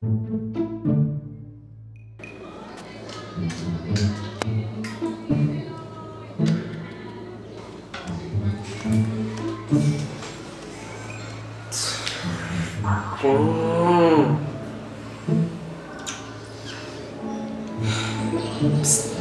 Psst.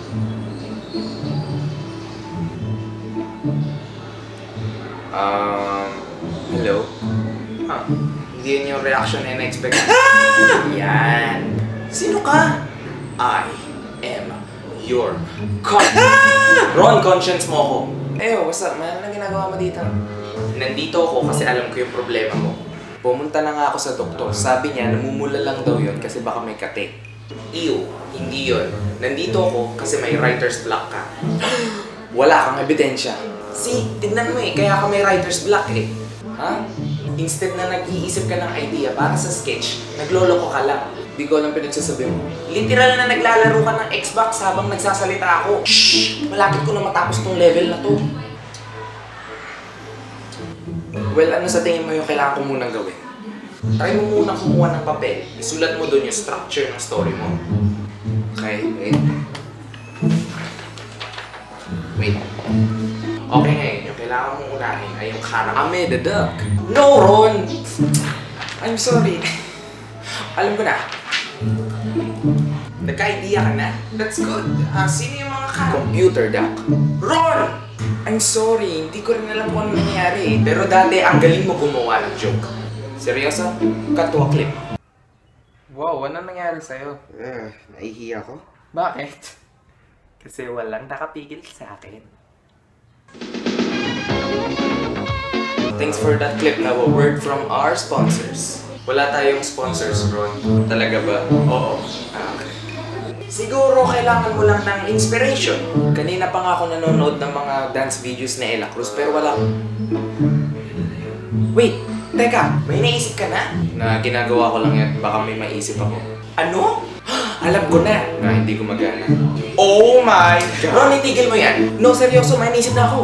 Hello? Hindi yun yung reaction na in-expect. Yan. Sino ka? I am your Ron, conscience mo ako. Eyo, what's up man? Anong ginagawa mo dito? Nandito ako kasi alam ko yung problema mo. Pumunta na nga ako sa doktor. Sabi niya, namumula lang daw yun kasi baka may kate. Iyo, hindi yun. Nandito ako kasi may writer's block ka. Wala kang ebidensya. See, tignan mo eh, kaya ka may writer's block eh. Ha? Instead na nag-iisip ka ng idea para sa sketch, nagloloko ka lang. Di ko alam pinagsasabi mo. Literal na naglalaro ka ng Xbox habang nagsasalita ako. Shhh! Malapit ko na matapos tong level na to. Well, ano sa tingin mo yung kailangan ko munang gawin? Try mo munang kumuha ng papel. Isulat mo doon yung structure ng story mo. Okay, wait. Wait. Okay ngayon, yung kailangan mong unahin ay yung character. Ame the duck. No, Ron! I'm sorry. Alam ko na. Nagka-idea ka na? That's good. Sino yung mga character? Computer duck. Ron! I'm sorry, hindi ko rin alam kung ano nangyari. Pero dati, ang galing mo gumawa ng joke. Seryoso? Cut to a clip. Wow, ano nangyari sa'yo? Nahihiya ko. Bakit? Kasi walang nakapigil sa akin. Thanks for that clip. Now, a word from our sponsors. Wala tayong sponsors, Ron. Talaga ba? Oo. Okay. Siguro kailangan mo lang ng inspiration. Kanina pa nga ako nanonood ng mga dance videos ni Ella Cruz pero wala. Wait, teka, may naisip ka na? Na ginagawa ko lang yan, baka may maisip ako. Ano? Alam ko na hindi gumagana. Oh my God! Ron, itigil mo yan. No, seryoso, may naisip na ako.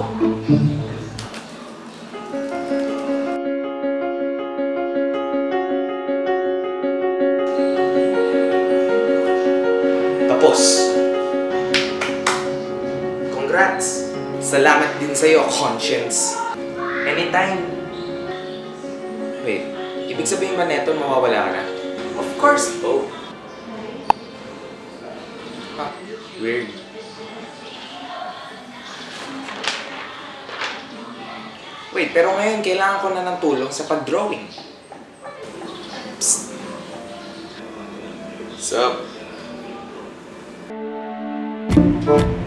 Tapos. Congrats! Salamat din sa'yo, conscience. Anytime. Wait, ibig sabihin ba neto mawawala ka na? Of course, oh. Huh, weird. Wait, pero ngayon kailangan ko na ng tulong sa pag-drawing. Psst. What's up?